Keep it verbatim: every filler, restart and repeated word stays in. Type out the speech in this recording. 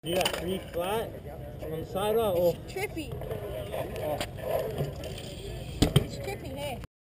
You got three flat on the sidewalk. Oh. Trippy. Oh.